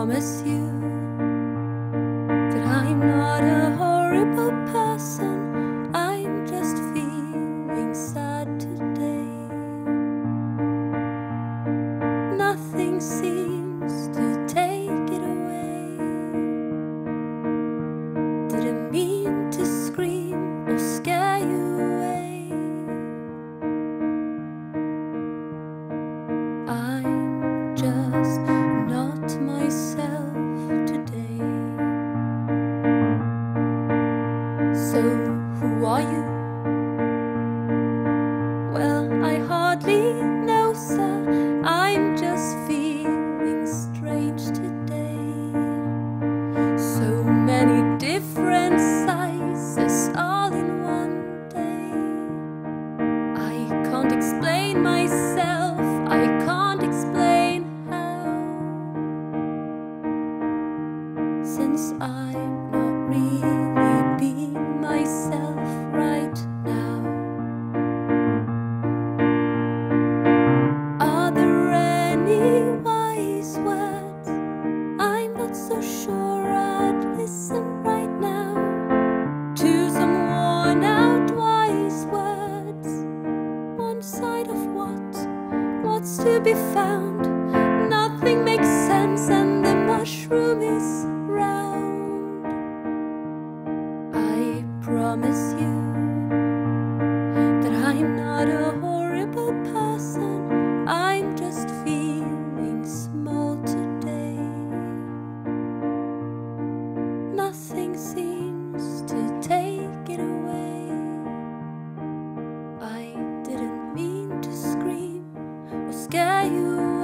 promise you that I'm not a horrible person. I'm just feeling sad today. Nothing seems to take it away. Didn't mean to scream or scare you away. I'm just not myself today. So who are you? Well, I hardly know, sir. I'm just feeling strange today. So many different sizes all in one day. I can't explain myself, I can't explain how, since I'm not really being myself right now. Are there any wise words? I'm not so sure I'd listen right now to some worn out wise words. One side of what's to be found? Nothing makes sense and the mushroom is round. I promise you that I'm not a horrible person. I'm just feeling small today. Nothing seems to take it away. I didn't mean to scream or scare you